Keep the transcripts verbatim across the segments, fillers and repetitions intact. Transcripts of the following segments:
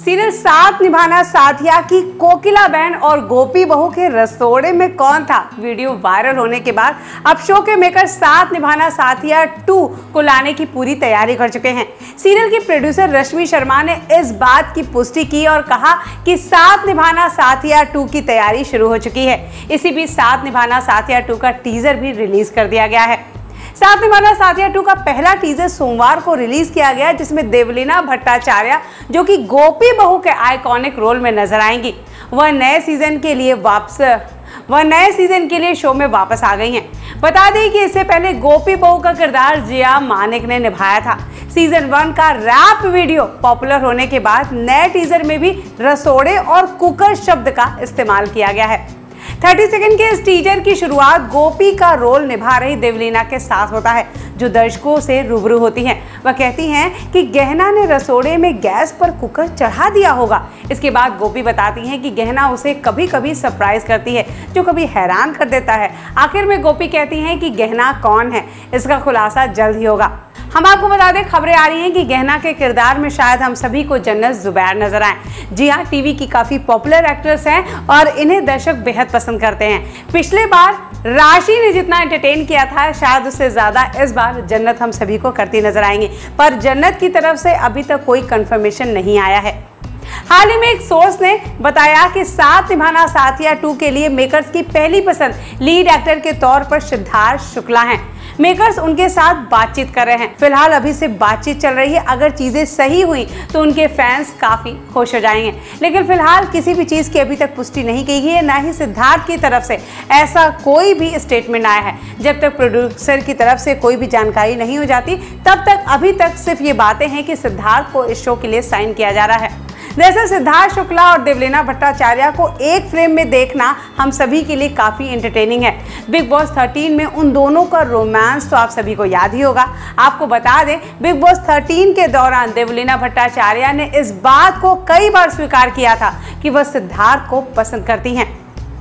Serial साथ निभाना साथिया की कोकिला बहन और गोपी बहू के रसोड़े में कौन था वीडियो वायरल होने के बाद अब शो के मेकर साथ निभाना साथिया टू को लाने की पूरी तैयारी कर चुके हैं। सीरियल की प्रोड्यूसर रश्मि शर्मा ने इस बात की पुष्टि की और कहा कि साथ निभाना साथिया टू की तैयारी शुरू हो चुकी है। इसी बीच साथ निभाना साथिया टू का टीजर भी रिलीज कर दिया गया है। साथ निभाना साथिया टू का पहला टीजर सोमवार को रिलीज किया गया, जिसमें देवलीना भट्टाचार्य जो कि गोपी बहू के आइकॉनिक रोल में नजर आएंगी, वह नए सीजन के लिए वापस वह नए सीजन के लिए शो में वापस आ गई हैं। बता दें कि इससे पहले गोपी बहू का किरदार जिया मानिक ने निभाया था। सीजन वन का रैप वीडियो पॉपुलर होने के बाद नए टीजर में भी रसोड़े और कुकर शब्द का इस्तेमाल किया गया है। तीस सेकंड के इस टीजर की शुरुआत गोपी का रोल निभा रही देवलीना के साथ होता है, जो दर्शकों से रूबरू होती हैं। वह कहती हैं कि गहना ने रसोड़े में गैस पर कुकर चढ़ा दिया होगा। इसके बाद गोपी बताती हैं कि गहना उसे कभी कभी सरप्राइज करती है, जो कभी हैरान कर देता है। आखिर में गोपी कहती हैं कि गहना कौन है, इसका खुलासा जल्द ही होगा। हम आपको बता दें, खबरें आ रही हैं कि गहना के किरदार में शायद हम सभी को जन्नत जुबैर नजर आए। जी हाँ, टीवी की काफी पॉपुलर एक्ट्रेस हैं और इन्हें दर्शक बेहद पसंद करते हैं। पिछले बार राशि ने जितना एंटरटेन किया था, शायद उससे ज्यादा इस बार जन्नत हम सभी को करती नजर आएंगी, पर जन्नत की तरफ से अभी तक कोई कंफर्मेशन नहीं आया है। हाल ही में एक सोर्स ने बताया कि साथ निभाना साथिया टू के लिए मेकर्स की पहली पसंद लीड एक्टर के तौर पर सिद्धार्थ शुक्ला हैं। मेकर्स उनके साथ बातचीत कर रहे हैं। फिलहाल अभी से बातचीत चल रही है। अगर चीजें सही हुई तो उनके फैंस काफी खुश हो जाएंगे, लेकिन फिलहाल किसी भी चीज की अभी तक पुष्टि नहीं की गई है, ना ही सिद्धार्थ की तरफ से ऐसा कोई भी स्टेटमेंट आया है। जब तक प्रोड्यूसर की तरफ से कोई भी जानकारी नहीं हो जाती, तब तक अभी तक सिर्फ ये बातें हैं कि सिद्धार्थ को इस शो के लिए साइन किया जा रहा है। दरअसल सिद्धार्थ शुक्ला और देवलीना भट्टाचार्य को एक फ्रेम में देखना हम सभी के लिए काफी एंटरटेनिंग है। बिग बॉस थर्टीन में उन दोनों का रोमांस तो आप सभी को याद ही होगा। आपको बता दें, बिग बॉस थर्टीन के दौरान देवलीना भट्टाचार्य ने इस बात को कई बार स्वीकार किया था कि वह सिद्धार्थ को पसंद करती हैं।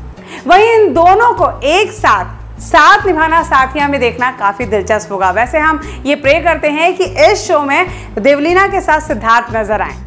वहीं इन दोनों को एक साथ साथ निभाना साथिया में देखना काफी दिलचस्प होगा। वैसे हम ये प्रे करते हैं कि इस शो में देवलीना के साथ सिद्धार्थ नजर आए।